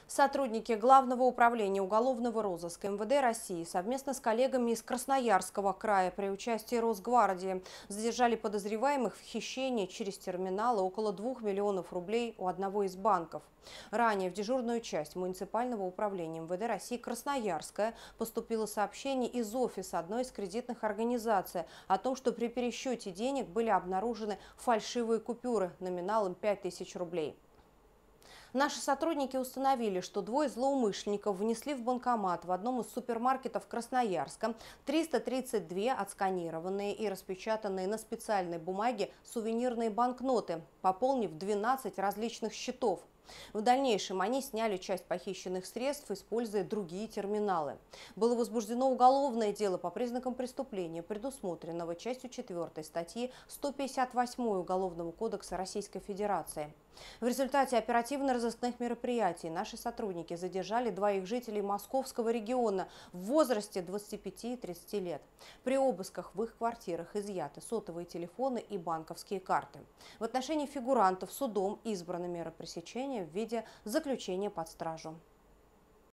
Сотрудники Главного управления уголовного розыска МВД России совместно с коллегами из Красноярского края при участии Росгвардии задержали подозреваемых в хищении через терминалы около 2 миллионов рублей у одного из банков. Ранее в дежурную часть муниципального управления МВД России Красноярская поступило сообщение из офиса одной из кредитных организаций о том, что при пересчете денег были обнаружены фальшивые купюры номиналом 5000 рублей. Наши сотрудники установили, что двое злоумышленников внесли в банкомат в одном из супермаркетов Красноярска 332 отсканированные и распечатанные на специальной бумаге сувенирные банкноты, пополнив 12 различных счетов. В дальнейшем они сняли часть похищенных средств, используя другие терминалы. Было возбуждено уголовное дело по признакам преступления, предусмотренного частью 4 статьи 158 Уголовного кодекса Российской Федерации. В результате оперативно-розыскных мероприятий наши сотрудники задержали двоих жителей Московского региона в возрасте 25 и 30 лет. При обысках в их квартирах изъяты сотовые телефоны и банковские карты. В отношении фигурантов судом избрана мера пресечения в виде заключения под стражу.